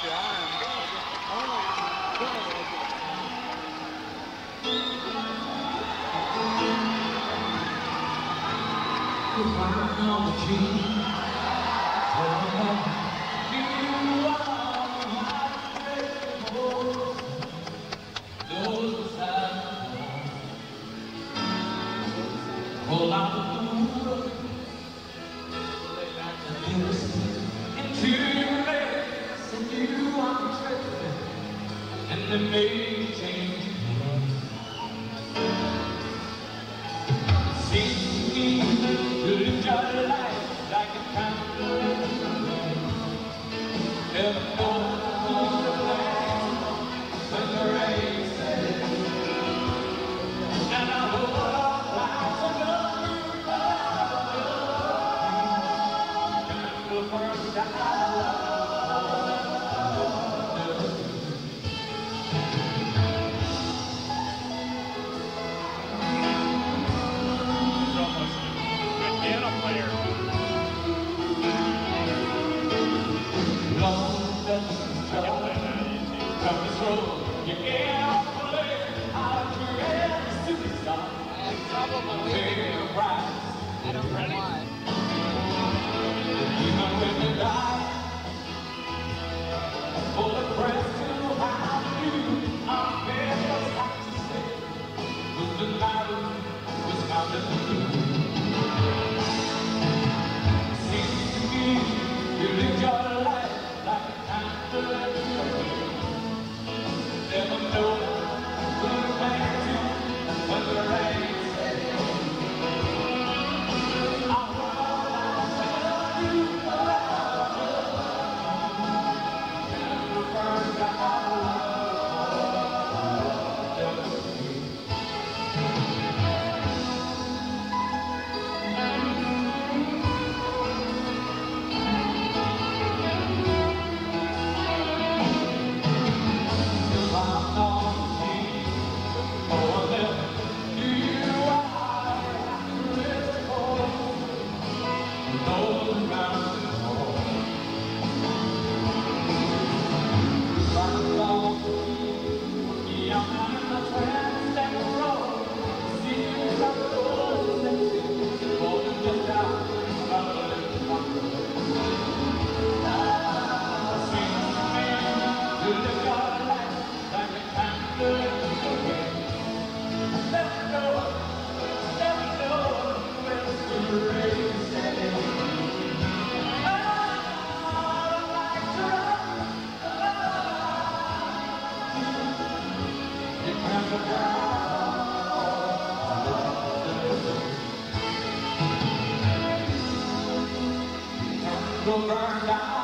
And they may change. Seems to me to live your life like a candle. Never know who's to blame when the rain sets. And I hope our lives are not candle burns out. I don't know why. Even when you die, for the breath to have you, I'm better to say, with the night was founded in you. Seems to me you live your life like a candle. Never know who's back to when the rain sets. Go burn down.